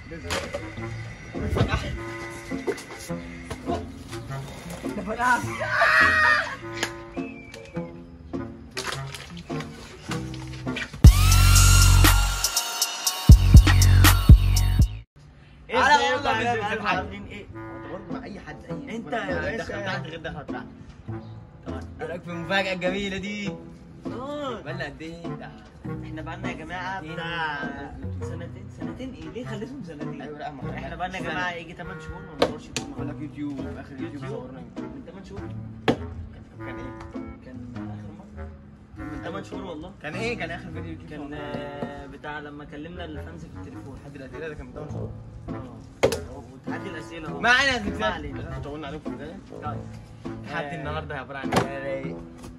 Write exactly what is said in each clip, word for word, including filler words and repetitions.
ده فرقع. ازيكم عاملين ايه؟ انت برضه مع اي حد اي انت يا باشا دخلت عندي غير دخلت تحت. ايه رايك في المفاجاه الجميله دي؟ اه بقالنا قد ايه؟ ده احنا بقالنا يا جماعه بتاع سنتين سنتين ايه؟ ليه خليتهم سنتين؟ ايوه لا ما احنا بقالنا يا جماعه يجي ثمان شهور ما بنصورش يوتيوب. بقول لك يوتيوب اخر يوتيوب صورنا من ثمان شهور. كان ايه؟ كان اخر مره كان من ثمان شهور والله. كان ايه؟ كان اخر فيديو يوتيوب كان آه، بتاع لما كلمنا الفانز في التليفون. حد الاسئله ده كان من ثمان شهور. اه وتحدي الاسئله اهو. ما علينا ما زلزال علينا. طولنا عليكم في البدايه. طيب. تحدي آه، النهارده عباره عن رايق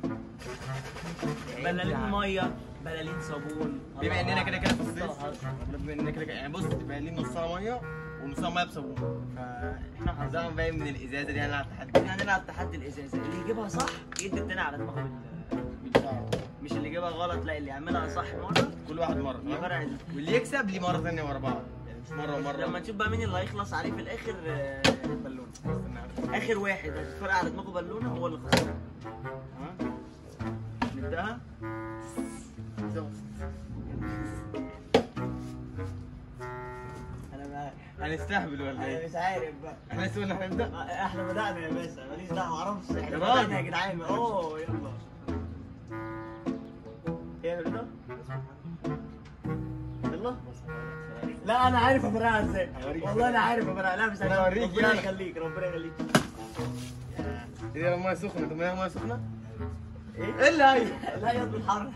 بلالين ميه بلالين صابون. بما اننا كده كده في الصيف الصيف بما اننا كده كده يعني بص تبقى لي نصها ميه ونصها ميه بصابون فاحنا حافظين باين من الازازه دي هنلعب تحدي. احنا هنلعب تحدي الازازه، اللي يجيبها صح يدي التاني على دماغه بال بالشعر. مش اللي يجيبها غلط، لا اللي يعملها صح مره كل واحد مره يفرق تمام؟ ال- واللي يكسب ليه مره ثانيه ورا بعض يعني مش مره ومره. لما نشوف بقى مين اللي هيخلص عليه في الاخر آه، بالونه. استنى. اخر واحد هتتفرق على دماغه بالونه هو اللي خسران. تمام؟ نبداها. انا ما هنستهبل ولا انا ايه؟ مش عارف بقى. احنا لسه قلنا هنبدا. آه، احنا بدأنا يا باشا، ماليش دعوه، معرفش احنا يا راجل. بدأنا يا جدعان. اوه يلا. ايه ده؟ يلا. لا انا عارف افرقها ازاي. هوريك. والله انا عارف افرقها. لا مش أنا عارف. هوريك ربنا يعني. يخليك ربنا يخليك. ايه ميه سخنه؟ طب ما هي ميه سخنه؟ ايه اللي هي؟ لا يا ابن الحر.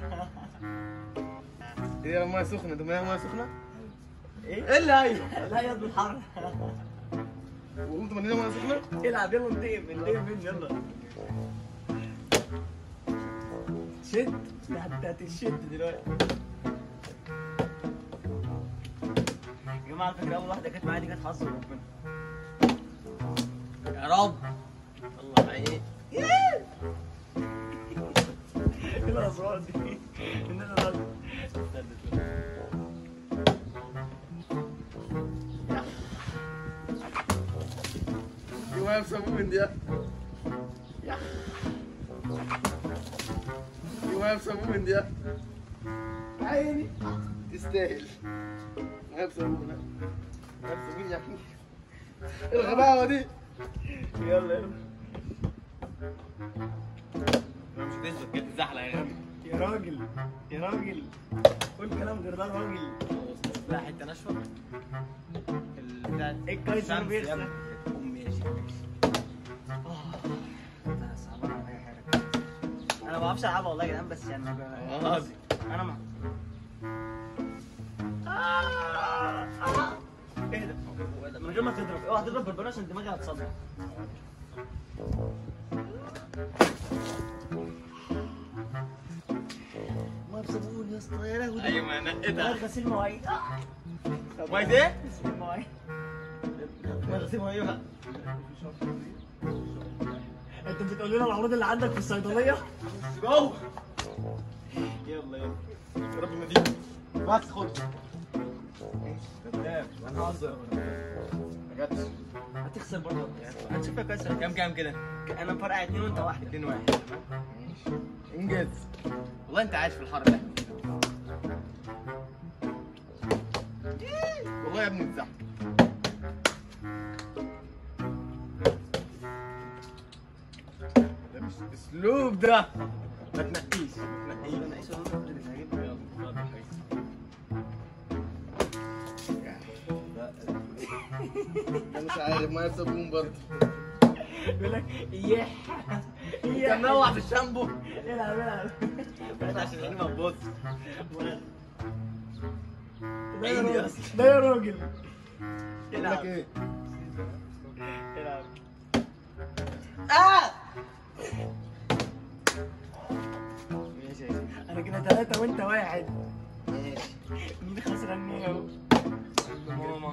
ايه ميه سخنه؟ طب ما هي ميه سخنه؟ ايه؟ ايه اللي هي؟ لا يا ابن الحر. وقلت مليانه ميه سخنه؟ العب يلا انتقم انتقم مني يلا. شد. ده انت هتشد دلوقتي. يا جماعه على فكره اول واحده كانت معايا دي كانت حظ ربنا. يا رب. الله عليك. ايه الاصوات دي؟ اننا غلط. دي ميه بصابون دي. دي ميه بصابون دي. عيني تستاهل. ميه بصابون. ميه بصابون يعني. ايه الغباوه دي؟ يلا يلا مش هتثبت كده تزحلق يا غبي. يا راجل يا راجل قول كلام غير ده راجل. لا حته ناشفه. البتاع ايه الكايزر الشمس بيغسل؟ يا ابني. امي يا شيخ. انا صعبان على اي حاجه. انا ما بعرفش العبها والله يا جدعان، بس يعني ب- قاضي. انا ما آه، آه. اهدى من غير ما تضرب، اوعى تضرب بالبنات عشان دماغي هتصدع. ما بصابون يا اسطى يا لهوي. ايوه انا نقيتها. غسيل مواعيد. آه. مواعيد ايه؟ غسيل مواعيد. ما تسيبها ايه بقى؟ انت بتقول لنا العروض اللي عندك في الصيدليه؟ جو. يلا يلا يا رب ما تيجي. بس خد. كذاب انا هزر. ما جاتش. هتخسر برضه. هتشوفها كويس. كام كام كده؟ انا مفرقع اتنين وانت واحده. اتنين واحد. انجز. والله انت عايش في الحر ده. والله يا ابني اتزحلق. ده مش اسلوب ده. ما تنقيش ما تنقيش. انا مش عارف ما يصابون برضه. بيقول لك اياه كان منوع في الشامبو. العب العب. بس عشان العين ما تبص. ده يا راجل ده يا راجل. بقول لك ايه؟ العب. اه ماشي انا كده ثلاثة وانت واحد. ماشي. مين خسران اهو؟ ماما.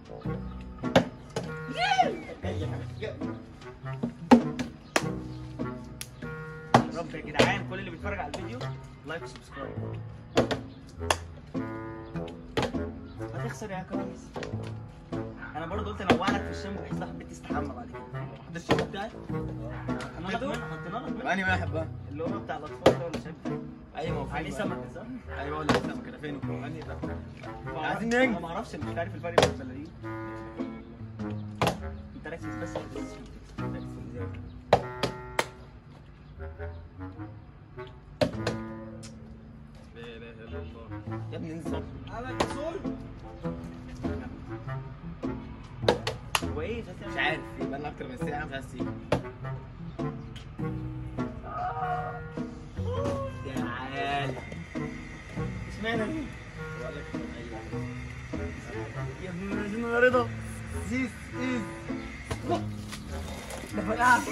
رب يا جدعان كل اللي بيتفرج على الفيديو لايك وسبسكرايب. هتخسر يا كويس. الشامبو بحيث لو حبيت تستحمى بعد كده. ده الشامبو بتاعي. انا لك منه، حطينا لك منه انهي واحد بقى؟ اللي هو بتاع الاطفال ده ولا شايف؟ ايوه فين عليه بقى؟ سمكه صح؟ ايوه ولا سمك كده فين؟ انهي ده؟ عايزين انا ننجز. ما اعرفش، مش عارف الفرق بين البلالين. انت ركز بس ركز في ركز في الإزازة. لا اله الا الله يا ابني انزل. انا كسول. هو ايه ده؟ مش عارف يبقى لنا اكتر من ساعه مش عايز تيجي. تعال. اشمعنى دي؟ بقول لك يا ابن الذين يا رضا. ذيس از ده فرقعت.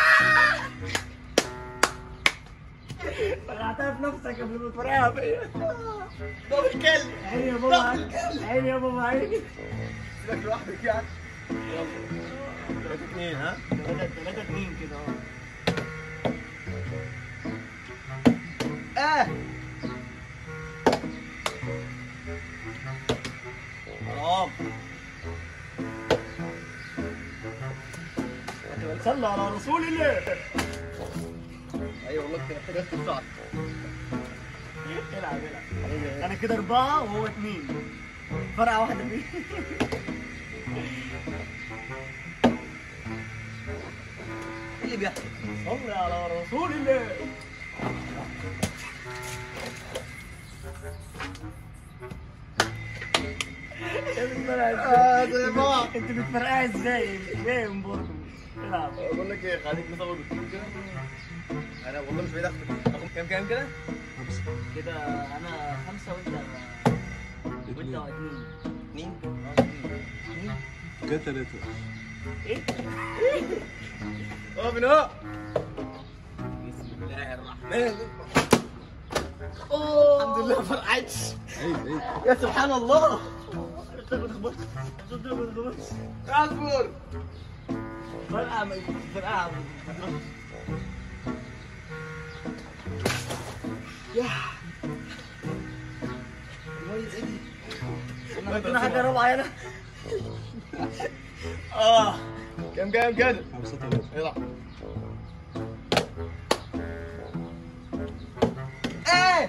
فرقعتها في نفسك قبل ما تفرقعها فيا. بابا الكلب. عيني يا بابا عيني. عيني يا بابا عيني. سيبك لوحدك يعني. يلا ثلاثة اتنين ها؟ ثلاثة ثلاثة اتنين كده اه. اه حرام. صلى على رسول الله. ايوه والله كنت محتاج اسكت شعر. العب العب. انا كده اربعة وهو اتنين. فرقة واحدة فيه. ايه اللي بيحصل؟ صلى على رسول الله. يا ابن اه زي بعض. انت بتفرقعها ازاي؟ مش فاهم برضه. العب. بقول لك ايه خليك مصور بالكتير كده. انا والله مش بعيد اخدك. رقم كام كام كده؟ كده انا خمسة وانت وانت اتنين. اتنين؟ كده ثلاثة. ايه؟ اه من اهو. بسم الله الرحمن الرحيم. الحمد لله ما فرقعتش. عيب عيب. يا سبحان الله. تاخد خبط. تاخد خبط. اصبر. فرقعة فرقعة. يا كويس ايه دي؟ احنا عندنا حاجة رابعة هنا. اه كام كام كده؟ خمسة ثلاثة. يلا. ايه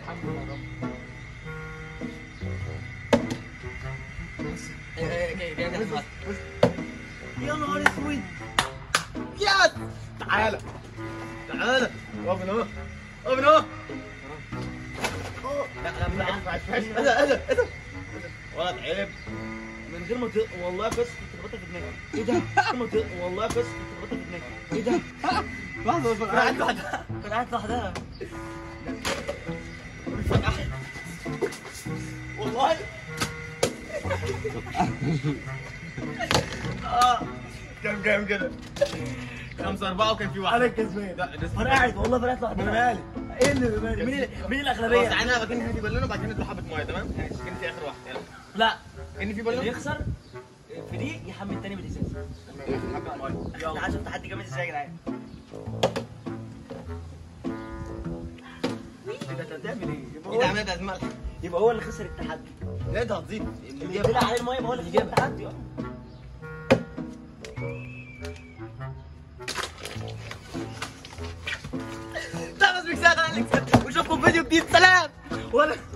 يا نهار اسود. يس تعالى تعالى اقف هنا اهو اقف هنا اهو. لا لا ما ينفعش ايه ده ايه ده ايه ده ولد عيب. من غير ما ت... والله قصة تخبطها في دماغك. ايه ده؟ من غير ما ت... والله قصة تخبطها في دماغك. ايه ده؟ لحظة فرقعت لوحدها. فرقعت لوحدها. فرقعت والله. اه كام كام كده؟ خمسة أربعة وكان في واحد. انا الكسبان. لا ده فرقعت والله فرقعت لوحدها. أنا مالي. ايه اللي مالي؟ مين مين خلاص الاغلبية؟ تعالى بقى كأني هادي بالونه وبعد كده ندلق حبة مية تمام؟ ماشي كأني في آخر واحد يلا. لا، كأني في اللي بالونه. يخسر في دي يحمل التاني بالازاز. حبة مية. انا عايز تحدي جامد ازاي يا جدعان؟ ايه ده؟ انت بتعمل ايه؟ يبقى ايه ده هو عملت ازمة؟ يبقى هو اللي خسر التحدي. لا ده هتزيد. اللي بيلعب عليه الميه يبقى هو اللي خسر التحدي. اه ده بس بيكسر عليك واشوفكم فيديو جديد سلام. ولا